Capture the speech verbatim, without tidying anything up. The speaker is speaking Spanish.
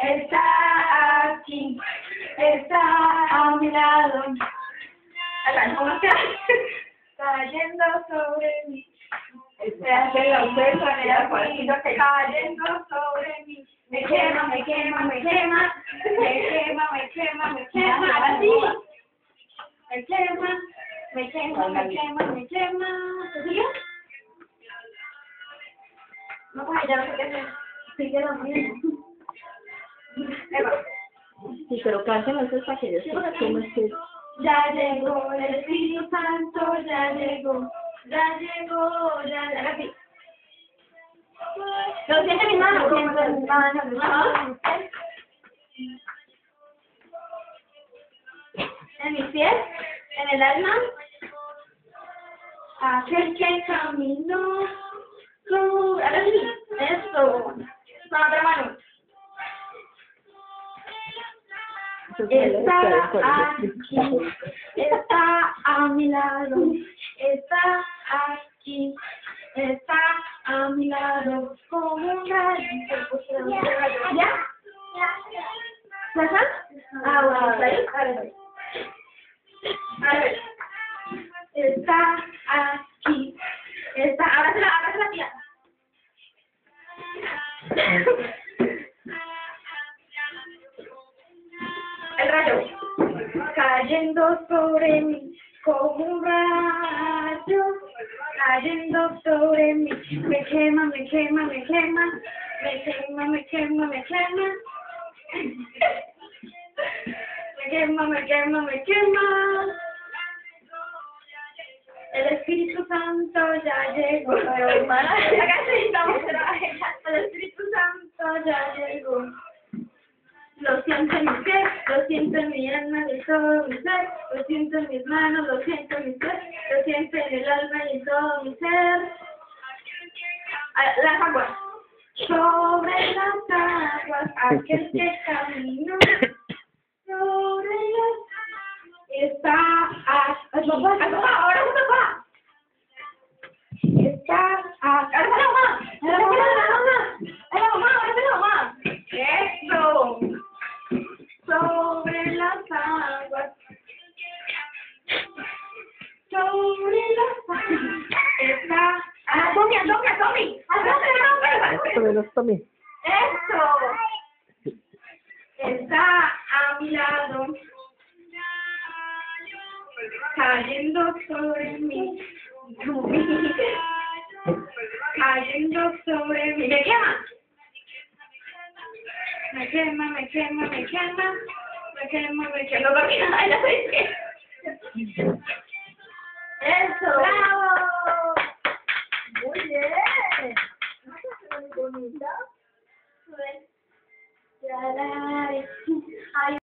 está aquí, está a mi lado. ¿Cómo está? Cayendo sobre mí. Se hace la oferta, cayendo sobre mí. Me quema, me quema, me quema, me quema, me quema, me quema, así. Me quema, me quema, me quema, me quema. ¿Te sigue? No, pues ya no sé qué hacer. Sigue lo mismo. Sí, pero cántanos para que yo sepa cómo es que... Ya llegó el Espíritu Santo, ya llegó, ya llegó, ya llegó. Así. Lo siento en mi mano, lo siento en mi mano, mi mano. En mis pies, en el alma. Aquel que caminó. Ahora sí, eso. Con la otra mano. Está aquí, está a mi lado, está aquí, está a mi lado, como un rayito. ¿Ya? ¿Ya está? Ah, bueno, está ahí. A ver. A ver. Está aquí, está, ahora se la, ahora se la tía. El rayo cayendo sobre mí como un rayo, cayendo sobre mí, me quema, me quema, me quema, me quema, me quema, me quema, me quema, me quema, me quema. El Espíritu Santo ya llegó. El Espíritu Santo ya llegó. Lo siento en mis pies, lo siento en mi alma y en todo mi ser, lo siento en mis manos, lo siento en mi ser, lo siento en el alma y en todo mi ser. Las aguas. Sobre las aguas, aquel que caminó. Sobre las aguas está a... Ahora uno va. Está a... Ahora la mamá. Ahora la mamá. Ahora la mamá. Ahora la mamá. Eso. Sobre las aguas, sobre las aguas, está... ¡Ah, Tommy, a Tommy, a Tommy! ¡A Tommy, a Tommy! Esto, Tommy. ¡Eso! Está a mi lado, cayendo sobre mí, cayendo sobre mí. ¡Me quema! Me quema, me quema, me quema, me quema, me quema. No, porque ay, no sé qué. Eso. ¡Bravo!